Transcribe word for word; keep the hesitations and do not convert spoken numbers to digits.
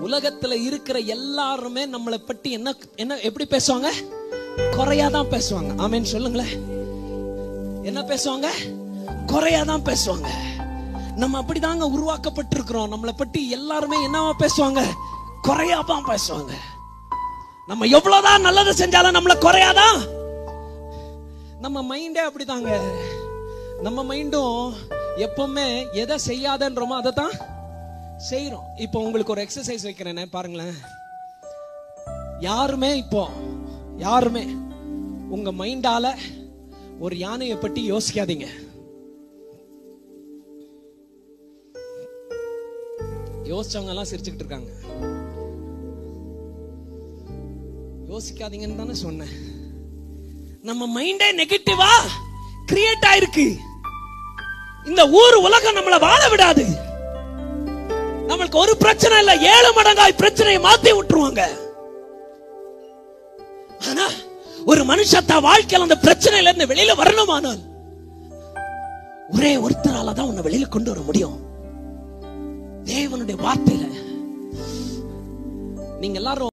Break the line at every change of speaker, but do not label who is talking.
உலகத்துல இருக்கிற எல்லாருமே நம்மளை பற்றி என்ன என்ன எப்படி பேசுவாங்க? குறையாதான் பேசுவாங்க. ஆமென் சொல்லுங்களேன். என்ன பேசுவாங்க? குறையாதான் பேசுவாங்க. நம்ம அப்படிதாங்க உருவாக்கப்பட்டிருக்கிறோம். நம்மளை பற்றி எல்லாருமே என்னவா பேசுவாங்க? குறையாதான் பேசுவாங்க. நம்ம எவ்வளவுதான் நல்லது செஞ்சாலும் நம்மள குறையாதான். நம்ம மைண்டே அப்படிதாங்க. நம்ம மைண்டும் எப்பவுமே எதை செய்யாதன்றோமோ அதை தான் செய்யறோம். இப்போ உங்களுக்கு ஒரு எக்ஸசைஸ் வைக்கிறேன் பாருங்களேன். யாருமே இப்போ யாருமே உங்க மைண்டால ஒரு யானையை பற்றி யோசிக்காதீங்க. யோசிச்சவங்க எல்லாம் சிரிச்சுக்கிட்டு இருக்காங்க. யோசிக்காதீங்கன்னு தானே சொன்னேன். நம்ம மைண்டே நெகட்டிவா கிரியேட் ஆயிருக்கு. இந்த ஊர் உலகம் நம்மள வாழ விடாது. நம்மளுக்கு ஒரு பிரச்சனை இல்ல, ஏழு மடங்காய் பிரச்சனையை மாத்தி விட்டுருவாங்க. ஆனா ஒரு மனுஷத்த வாழ்க்கையில அந்த பிரச்சனையில இருந்து வெளியில வரணுமானால் ஒரே ஒருத்தரால தான் உன்னை வெளியில கொண்டு வர முடியும். தேவனுடைய வார்த்தையில. நீங்க எல்லாரும்